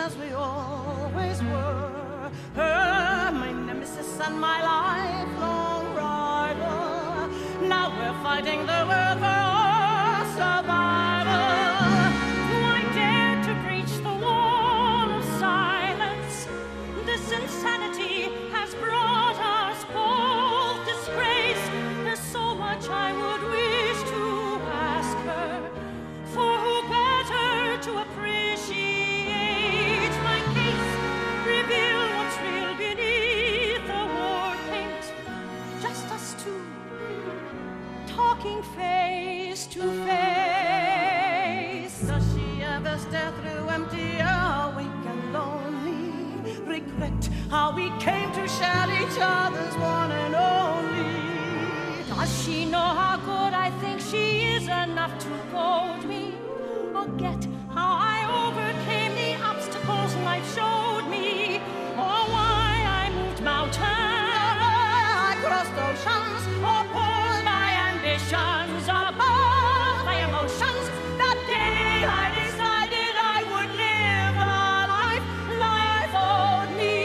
as we always were. Her, my nemesis and my lifelong rival. Now we're fighting the world for our survival. I dared to breach the wall of silence. This insanity has brought us both disgrace. There's so much I would wish to ask her, for who better to appreciate my case, reveal what's real beneath the war paint. Just us two, talking face to face. Does she ever stare through empty, awake and lonely? Regret how we came to share each other's one and only? Does she know how good I think she is enough to goad me? Or get how I overcame the obstacles life showed me? Or why I moved mountains, I crossed oceans, or pulled my ambitions above my emotions? That day I decided I would live a life life owed me.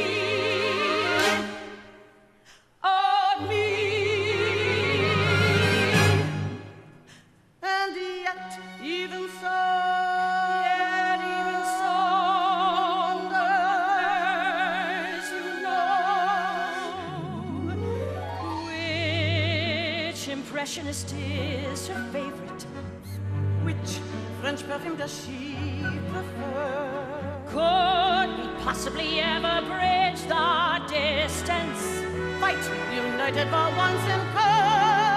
Owed me. and yet even so, Girls, you know, which impressionist is her favorite? which French perfume does she prefer? Could we possibly ever bridge the distance? Fight united for once in her.